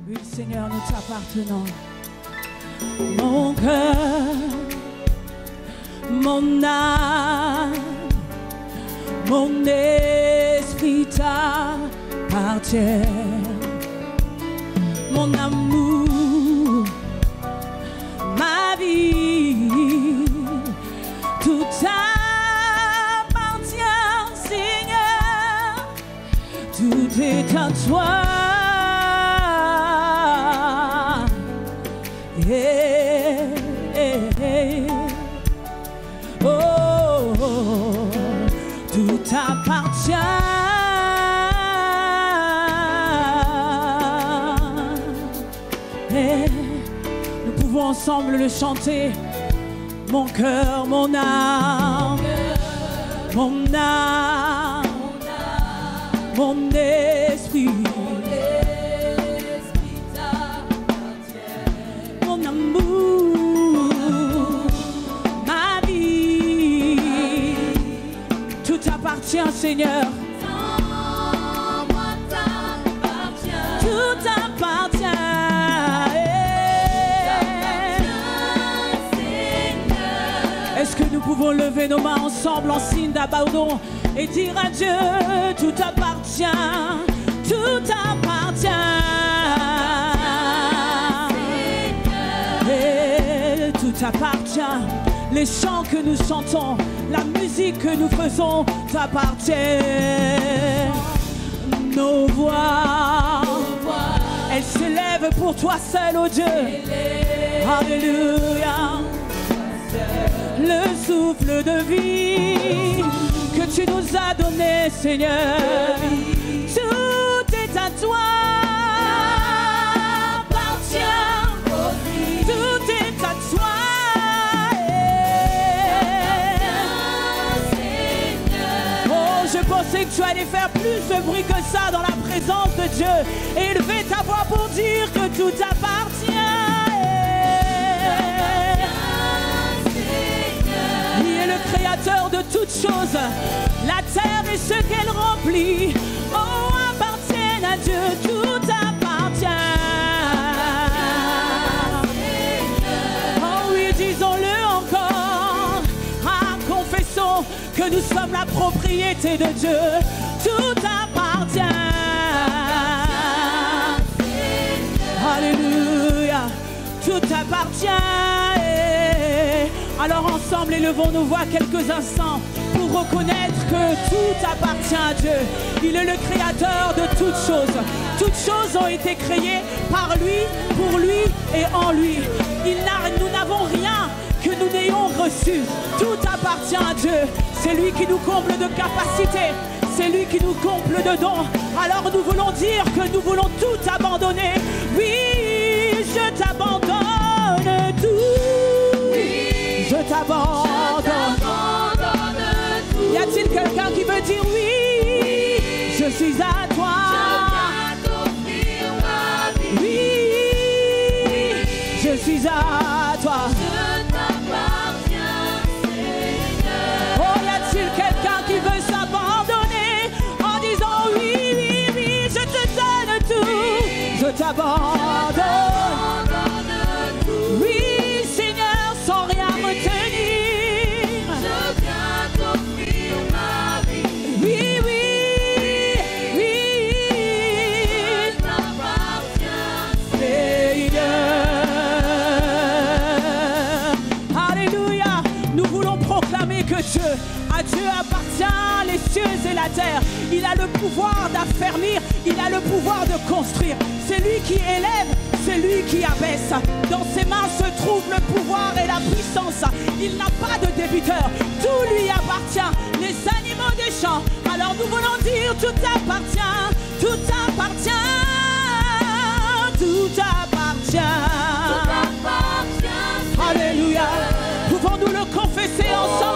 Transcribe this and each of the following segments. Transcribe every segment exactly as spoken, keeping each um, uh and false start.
Oui, Seigneur, nous t'appartenons. Mon cœur, mon âme, mon esprit t'appartient. Mon amour, ma vie, tout t'appartient, Seigneur. Tout est à toi. Hey, hey, hey. Oh, oh, tout appartient. Hey, nous pouvons ensemble le chanter. Mon cœur, mon âme, mon âme, mon esprit. Tiens, Seigneur, tout appartient. Est-ce que nous pouvons lever nos mains ensemble en signe d'abandon et dire à Dieu, tout appartient, tout appartient. Et tout appartient. Les chants que nous chantons, la musique que nous faisons t'appartient. Nos voix, elles s'élèvent pour toi seul, oh Dieu. Alléluia. Le souffle de vie que tu nous as donné, Seigneur, tout est à toi. Appartient, tout est à toi. Je pensais que tu allais faire plus de bruit que ça dans la présence de Dieu et élever ta voix pour dire que tout appartient. Il est le créateur de toutes choses. La terre et ce qu'elle remplit, oh, appartiennent à Dieu. Tout appartient. Oh oui, disons-le encore. Ah, confessons que nous sommes la propriété de Dieu. Tout appartient. Alléluia. Tout appartient. Alors ensemble, élevons nos voix quelques instants pour reconnaître que tout appartient à Dieu. Il est le créateur de toutes choses. Toutes choses ont été créées par lui, pour lui et en lui. Il n'a, nous n'avons rien que nous n'ayons reçu. Tout appartient à Dieu. C'est lui qui nous comble de capacités. C'est lui qui nous comble de dons. Alors nous voulons dire que nous voulons tout abandonner. Oui, je t'abandonne tout. Oui, je t'abandonne. Y a-t-il quelqu'un qui veut dire oui, oui, je suis à toi. Je viens t'offrir ma vie. Oui, oui, je suis à toi. Je t'appartiens, Seigneur. Oh, y a-t-il quelqu'un qui veut s'abandonner en disant oui, oui, oui, je te donne tout. Oui, je t'abandonne. Oui, Seigneur, sans rien retenir. Que Dieu, à Dieu appartient les cieux et la terre. Il a le pouvoir d'affermir, il a le pouvoir de construire. C'est lui qui élève, c'est lui qui abaisse. Dans ses mains se trouve le pouvoir et la puissance. Il n'a pas de débiteur, tout lui appartient. Les animaux des champs, alors nous voulons dire tout appartient, tout appartient, tout appartient. Tout appartient. Alléluia. Pouvons-nous le confesser ensemble?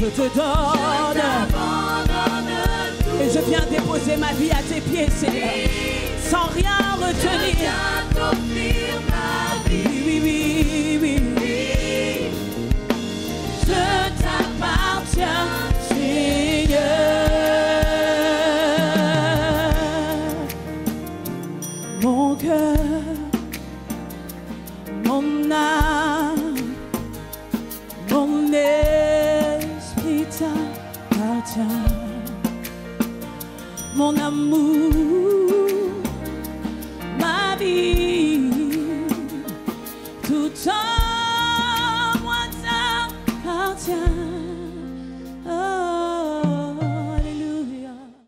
te donne. Et je viens déposer ma vie à tes pieds, Seigneur, sans rien retenir. Oui, oui, oui, oui. Je t'appartiens, Seigneur. Mon cœur, mon âme, mon esprit t'appartient. Mon amour, ma vie, tout en